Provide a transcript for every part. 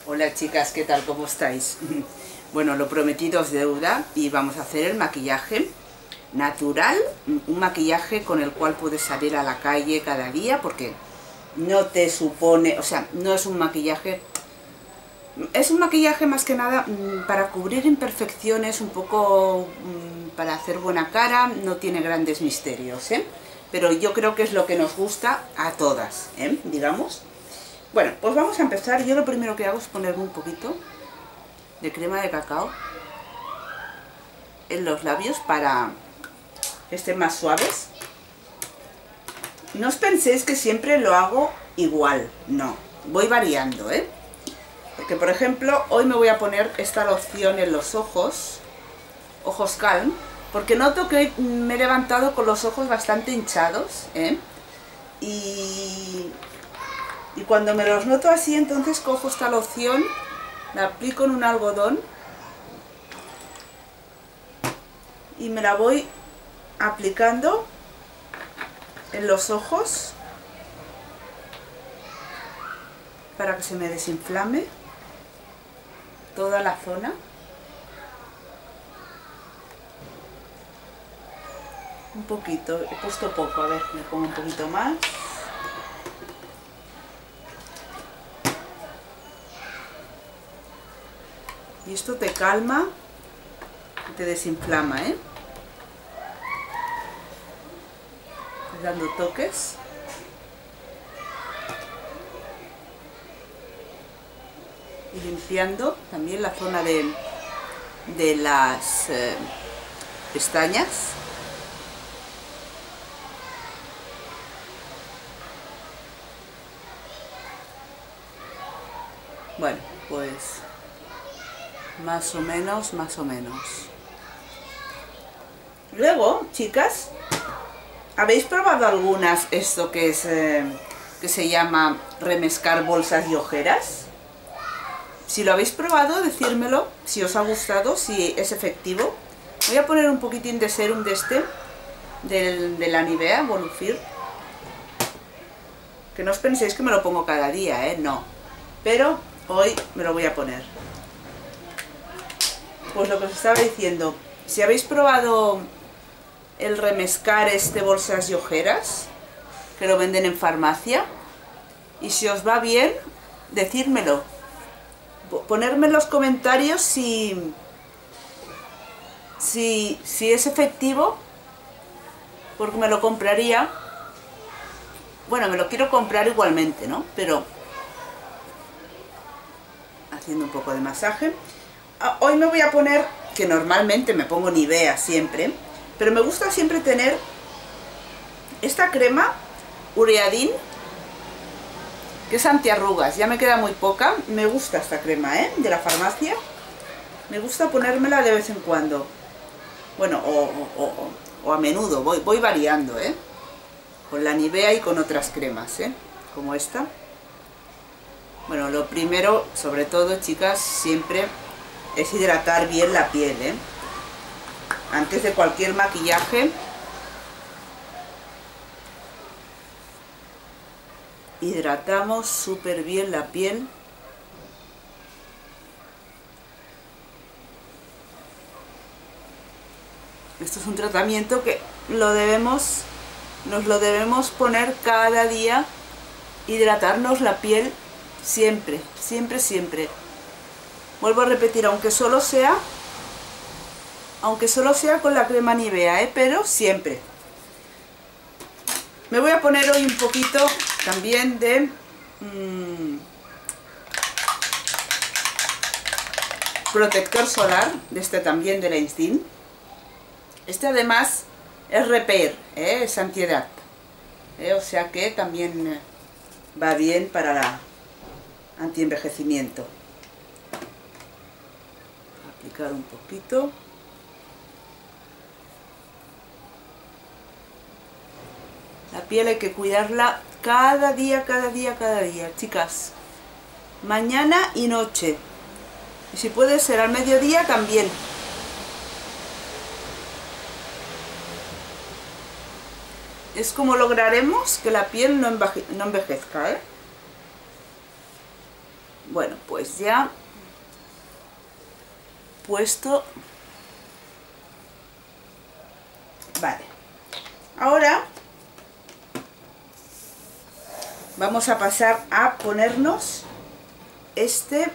Hola chicas, ¿qué tal? ¿Cómo estáis? Bueno, lo prometido es deuda y vamos a hacer el maquillaje natural, un maquillaje con el cual puedes salir a la calle cada día porque no te supone, o sea, no es un maquillaje, es un maquillaje más que nada para cubrir imperfecciones, un poco para hacer buena cara, no tiene grandes misterios, ¿eh? Pero yo creo que es lo que nos gusta a todas, ¿eh? Digamos. Bueno, pues vamos a empezar. Yo lo primero que hago es ponerme un poquito de crema de cacao en los labios para que estén más suaves. No os penséis que siempre lo hago igual, no, voy variando, ¿eh? Porque por ejemplo, hoy me voy a poner esta loción en los ojos, ojos Calm, porque noto que me he levantado con los ojos bastante hinchados, ¿eh? Y cuando me los noto así, entonces cojo esta loción, la aplico en un algodón y me la voy aplicando en los ojos para que se me desinflame toda la zona. Un poquito, he puesto poco, a ver, me pongo un poquito más. Y esto te calma y te desinflama, ¿eh? Dando toques. Y limpiando también la zona de las pestañas. Bueno, pues más o menos. Luego, chicas, ¿habéis probado algunas esto que es que se llama remescar bolsas y ojeras? Si lo habéis probado, decírmelo, si os ha gustado, si es efectivo. Voy a poner un poquitín de serum de este, de la Nivea Bonufir. Que no os penséis que me lo pongo cada día, no. Pero hoy me lo voy a poner. Pues lo que os estaba diciendo, si habéis probado el remescar bolsas y ojeras, que lo venden en farmacia, y si os va bien, decírmelo. Ponerme en los comentarios si es efectivo, porque me lo compraría. Bueno, me lo quiero comprar igualmente, ¿no? Pero haciendo un poco de masaje. Hoy me voy a poner, que normalmente me pongo Nivea siempre, pero me gusta siempre tener esta crema Ureadin, que es antiarrugas. Ya me queda muy poca. Me gusta esta crema, de la farmacia. Me gusta ponérmela de vez en cuando. Bueno, o a menudo. Voy variando, con la Nivea y con otras cremas, como esta. Bueno, lo primero, sobre todo, chicas, siempre es hidratar bien la piel, antes de cualquier maquillaje. Hidratamos súper bien la piel. Esto es un tratamiento que nos lo debemos poner cada día. Hidratarnos la piel siempre. Vuelvo a repetir, aunque solo sea con la crema Nivea, pero siempre. Me voy a poner hoy un poquito también de protector solar, de este también de la Instinct. Este además es repair, es antiedad, o sea que también va bien para la antienvejecimiento. Aplicar un poquito. La piel hay que cuidarla cada día, chicas. Mañana y noche. Y si puede ser al mediodía también. Es como lograremos que la piel no envejezca, Bueno, pues ya puesto. Vale. Ahora vamos a pasar a ponernos este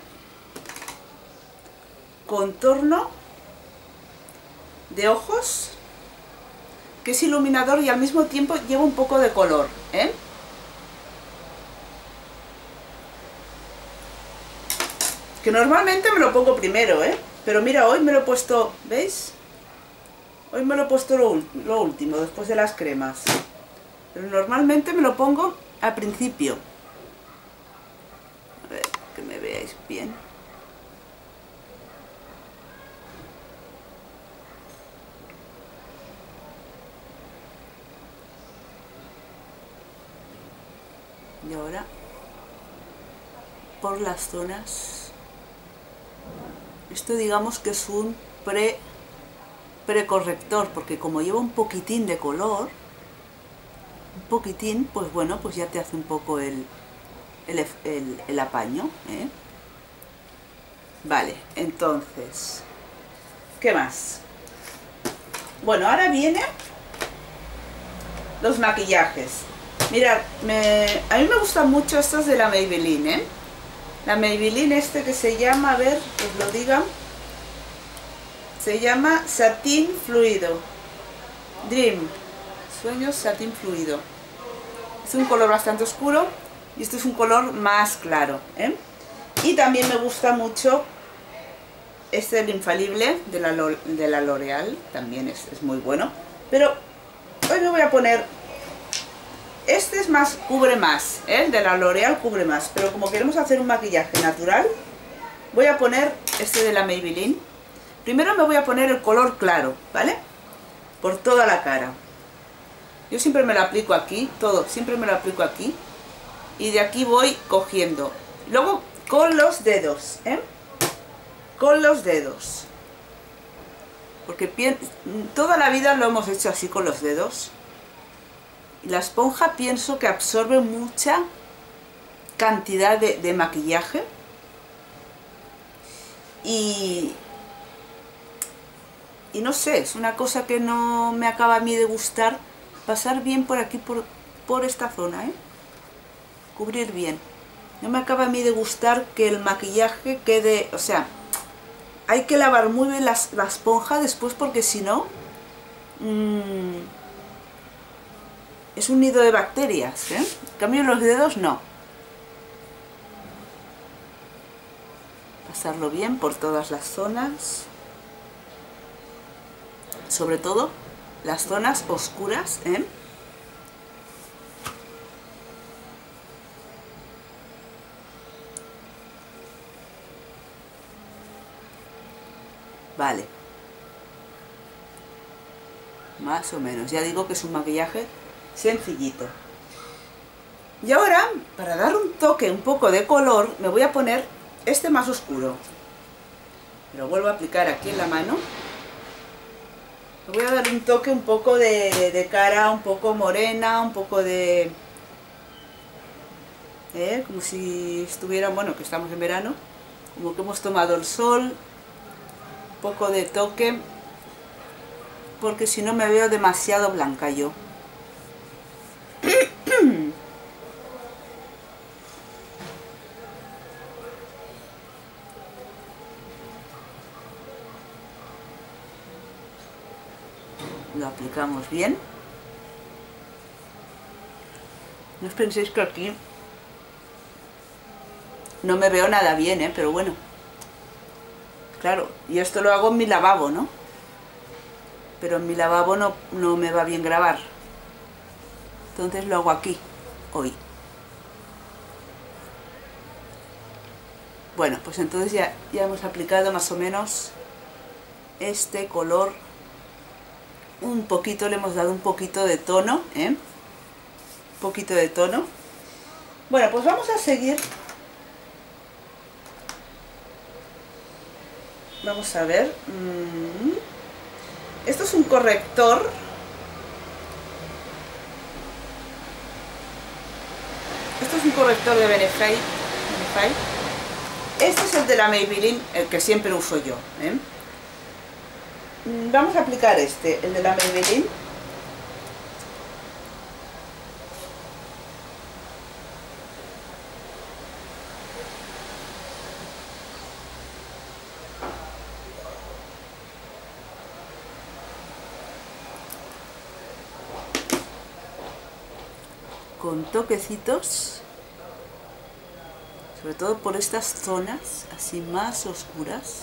contorno de ojos, que es iluminador y al mismo tiempo lleva un poco de color, ¿eh? Que normalmente me lo pongo primero, ¿eh? Pero mira, hoy me lo he puesto, ¿veis? Hoy me lo he puesto lo último, después de las cremas. Pero normalmente me lo pongo al principio. A ver, que me veáis bien. Y ahora, por las zonas, esto digamos que es un precorrector, porque como lleva un poquitín de color, un poquitín, pues bueno, pues ya te hace un poco el apaño, ¿eh? Vale, entonces, ¿qué más? Bueno, ahora vienen los maquillajes. Mirad, a mí me gustan mucho estos de la Maybelline, ¿eh? La Maybelline este que se llama, a ver, que os lo digan, se llama Satín Fluido Dream, Sueños Satín Fluido. Es un color bastante oscuro y este es un color más claro, ¿eh? Y también me gusta mucho este, el infalible de la L'Oreal, también es muy bueno. Pero hoy me voy a poner, este es más, cubre más, ¿eh? El de la L'Oreal cubre más, pero como queremos hacer un maquillaje natural, voy a poner este de la Maybelline. Primero me voy a poner el color claro, ¿vale? Por toda la cara. Yo siempre me lo aplico aquí, todo, siempre me lo aplico aquí. Y de aquí voy cogiendo. Luego con los dedos, ¿eh? Con los dedos. Porque toda la vida lo hemos hecho así con los dedos. Y la esponja pienso que absorbe mucha cantidad de maquillaje. Y no sé, es una cosa que no me acaba a mí de gustar, pasar bien por aquí, por esta zona, ¿eh? Cubrir bien. No me acaba a mí de gustar que el maquillaje quede, o sea, hay que lavar muy bien la esponja después, porque si no, es un nido de bacterias, ¿eh? En cambio los dedos no. Pasarlo bien por todas las zonas. Sobre todo las zonas oscuras, ¿eh? Vale. Más o menos. Ya digo que es un maquillaje sencillito. Y ahora, para dar un toque, un poco de color, me voy a poner este más oscuro. Lo vuelvo a aplicar aquí en la mano. Voy a dar un toque un poco de cara, un poco morena, un poco de... como si estuviera, bueno, que estamos en verano, como que hemos tomado el sol, un poco de toque, porque si no me veo demasiado blanca yo. Lo aplicamos bien. No os penséis que aquí no me veo nada bien, pero bueno. Claro, y esto lo hago en mi lavabo, ¿no? Pero en mi lavabo no me va bien grabar. Entonces lo hago aquí, hoy. Bueno, pues entonces ya hemos aplicado más o menos este color. Un poquito, le hemos dado un poquito de tono, ¿eh? Un poquito de tono. Bueno, pues vamos a seguir. Vamos a ver. Esto es un corrector. Esto es un corrector de Benefit. Este es el de la Maybelline, el que siempre uso yo, ¿eh? Vamos a aplicar este, el de la Maybelline. Con toquecitos, sobre todo por estas zonas así más oscuras,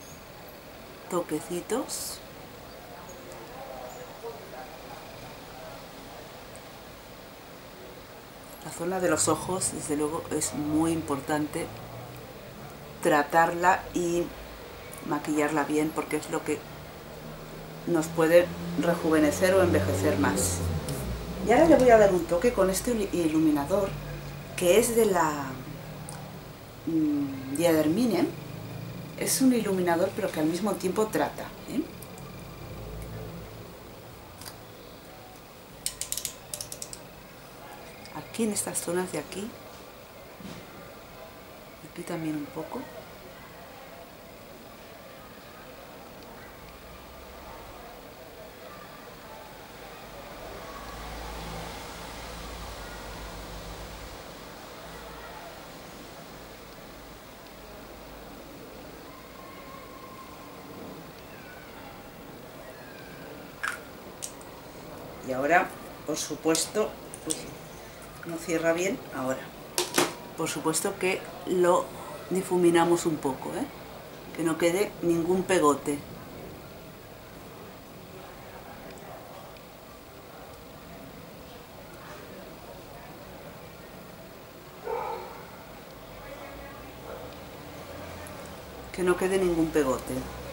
toquecitos. La zona de los ojos, desde luego, es muy importante tratarla y maquillarla bien, porque es lo que nos puede rejuvenecer o envejecer más. Y ahora le voy a dar un toque con este iluminador, que es de la Diadermine. Es un iluminador, pero que al mismo tiempo trata, ¿eh? Aquí en estas zonas de aquí, aquí también un poco. Y ahora, por supuesto, no cierra bien, ahora. Por supuesto que lo difuminamos un poco, ¿eh? Que no quede ningún pegote. Que no quede ningún pegote.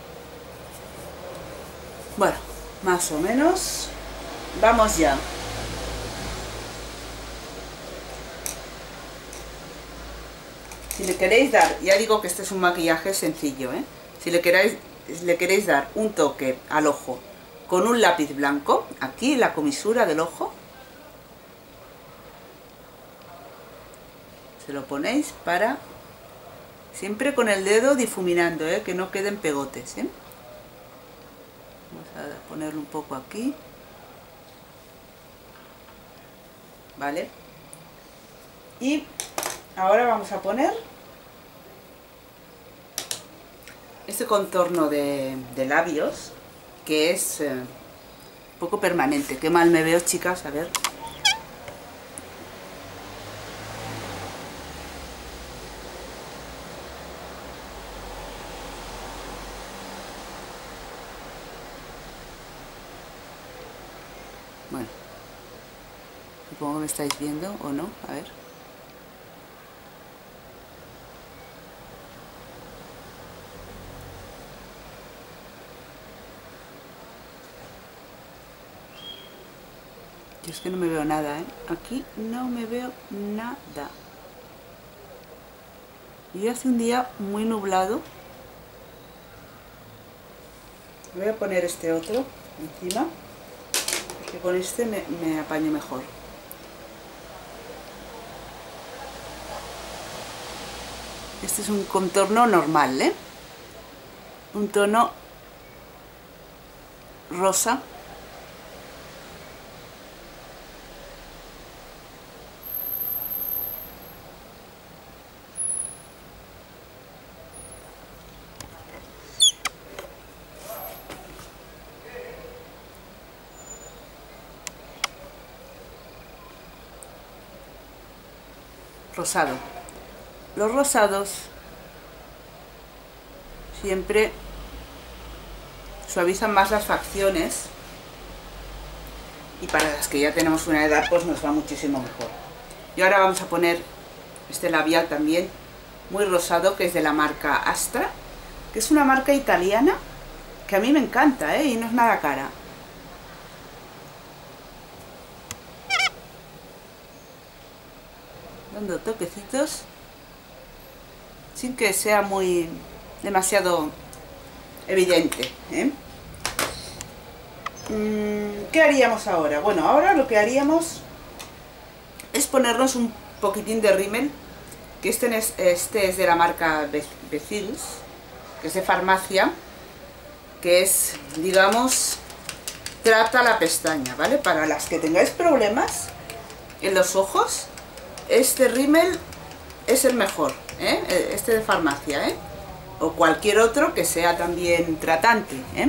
Bueno, más o menos. Vamos ya. Si le queréis dar, ya digo que este es un maquillaje sencillo, ¿eh? Si le queréis dar un toque al ojo con un lápiz blanco, aquí en la comisura del ojo, se lo ponéis para, siempre con el dedo difuminando, ¿eh? Que no queden pegotes, ¿eh? Vamos a ponerlo un poco aquí. ¿Vale? Y ahora vamos a poner este contorno de labios, que es un poco permanente. Qué mal me veo, chicas, a ver. Bueno, supongo que me estáis viendo o no, a ver. Yo es que no me veo nada, ¿eh? Aquí no me veo nada. Y hace un día muy nublado. Voy a poner este otro encima, porque con este me apaño mejor. Este es un contorno normal, ¿eh? Un tono rosa. Rosado. Los rosados siempre suavizan más las facciones, y para las que ya tenemos una edad pues nos va muchísimo mejor. Y ahora vamos a poner este labial también muy rosado, que es de la marca Astra, que es una marca italiana que a mí me encanta, ¿eh? Y no es nada cara. Dando toquecitos sin que sea muy demasiado evidente, ¿eh? ¿Qué haríamos ahora? Bueno, ahora lo que haríamos es ponernos un poquitín de rímel, que este es de la marca Becils, que es de farmacia, que es, digamos, trata la pestaña, ¿vale? Para las que tengáis problemas en los ojos, este rímel es el mejor, ¿eh? Este de farmacia, ¿eh? O cualquier otro que sea también tratante, ¿eh?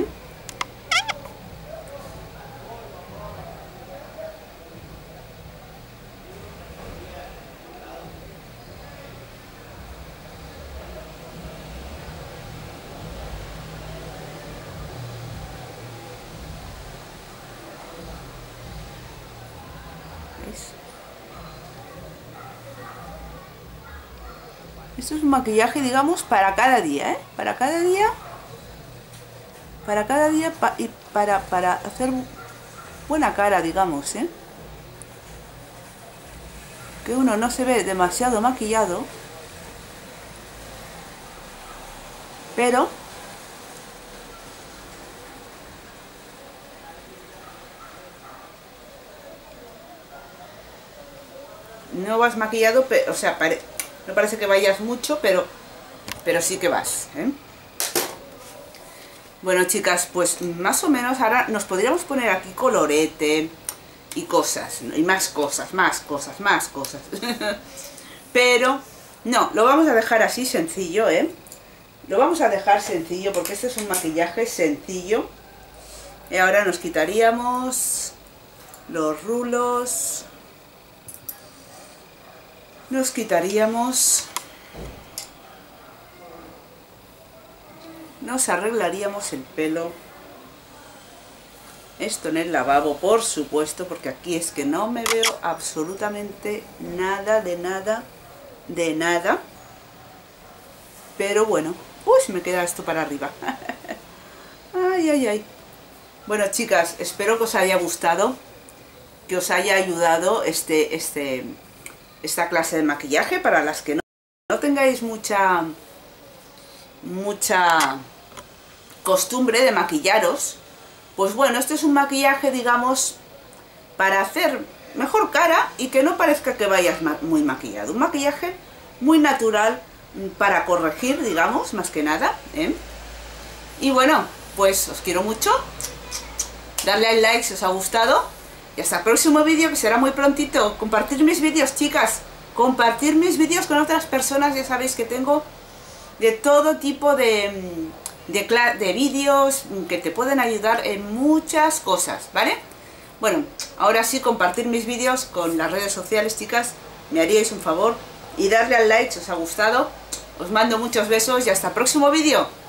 Esto es un maquillaje, digamos, para cada día, ¿eh? Para cada día y para hacer buena cara, digamos, ¿eh? Que uno no se ve demasiado maquillado, pero no vas maquillado, o sea, no parece que vayas mucho, pero sí que vas, ¿eh? Bueno, chicas, pues más o menos ahora nos podríamos poner aquí colorete y cosas, y más cosas. Pero no, lo vamos a dejar así sencillo, ¿eh? Lo vamos a dejar sencillo porque este es un maquillaje sencillo. Y ahora nos quitaríamos los rulos. Nos quitaríamos, nos arreglaríamos el pelo, esto en el lavabo, por supuesto, porque aquí es que no me veo absolutamente nada, pero bueno, uy, me queda esto para arriba. Ay. Bueno, chicas, espero que os haya gustado, que os haya ayudado esta clase de maquillaje. Para las que no tengáis mucha costumbre de maquillaros, pues bueno, este es un maquillaje, digamos, para hacer mejor cara y que no parezca que vayas muy maquillado. Un maquillaje muy natural para corregir, digamos, más que nada, ¿eh? Y bueno, pues os quiero mucho. Darle al like si os ha gustado. Y hasta el próximo vídeo, que será muy prontito. Compartir mis vídeos, chicas. Compartir mis vídeos con otras personas. Ya sabéis que tengo de todo tipo de vídeos que te pueden ayudar en muchas cosas, ¿vale? Bueno, ahora sí, compartir mis vídeos con las redes sociales, chicas. Me haríais un favor. Y darle al like si os ha gustado. Os mando muchos besos y hasta el próximo vídeo.